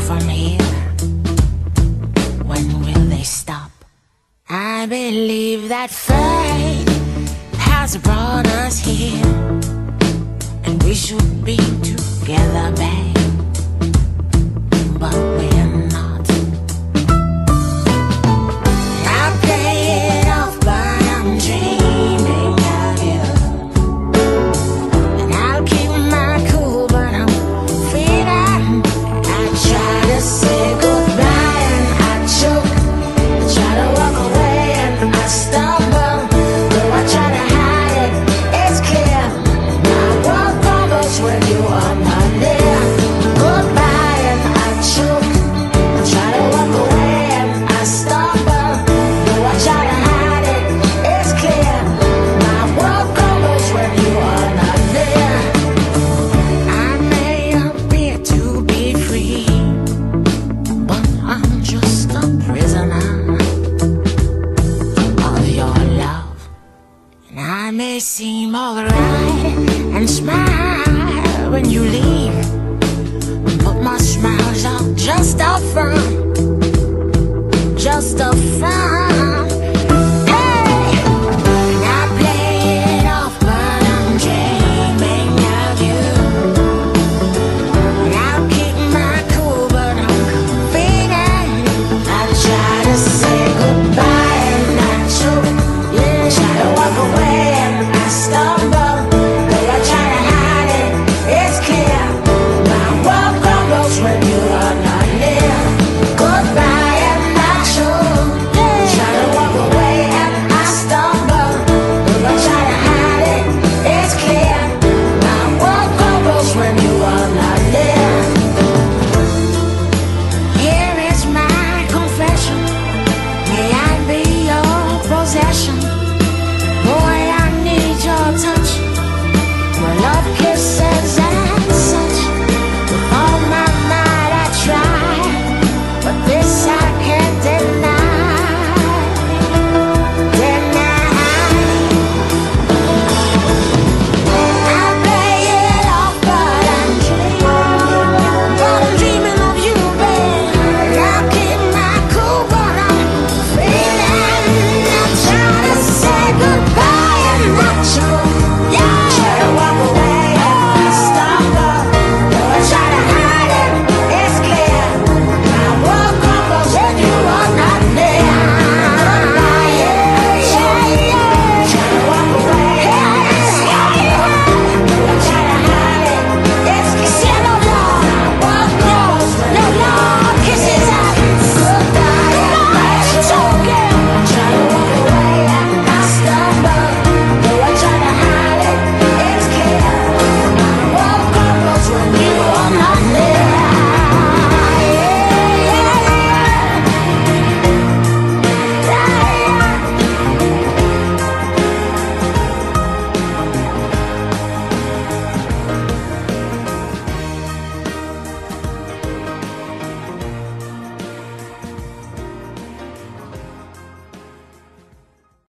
from here? When will they stop? I believe that fate has brought us here, and we should be together, babe, but we're not. I play it off, but I'm dreaming of you, and I'll keep my cool, but I'm feeling. I try to say goodbye and I choke, I try to walk away and I stumble, though I try to hide it, it's clear. My world crumbles when you are not there. Goodbye and I choke, I try to walk away and I stumble, though I try to hide it, it's clear. My world crumbles when you are not there. I may appear to be free, but I'm just a prisoner of your love. And I may seem alright and smile when you leave, but my smiles are just a front, just a front. Hey! And I play it off, but I'm dreaming of you, and I'll keep my cool, but I'm feeling. I try to say goodbye and I choke, yeah. Try to walk away and I stumble, though I try to hide it, it's clear. My world crumbles when you